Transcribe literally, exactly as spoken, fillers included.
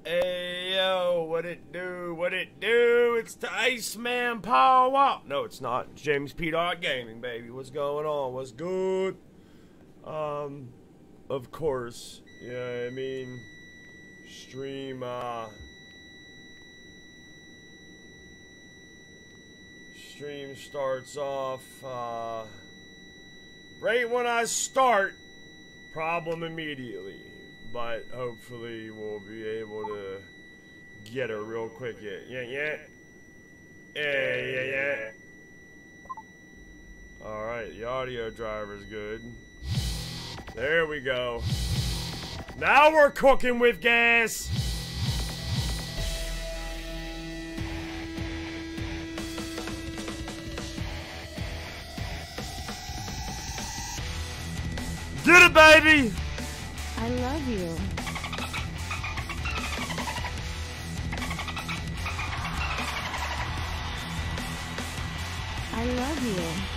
Hey yo, what it do? What it do? It's the Iceman Power. No, it's not. It's JamesPDot Gaming, baby. What's going on? What's good? Um, of course. Yeah, I mean, stream. Uh, stream starts off. Uh, right when I start. Problem immediately. But hopefully we'll be able to get her real quick. Yeah, yeah, yeah. Yeah, yeah, yeah. Alright, the audio driver's good. There we go. Now we're cooking with gas! Get it, baby! I love you. I love you.